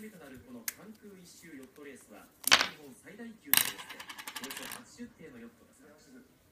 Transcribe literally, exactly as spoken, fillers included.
目となるこの関空一周ヨットレースは日本最大級のレースでおよそはちじゅう艇のヨットが参加し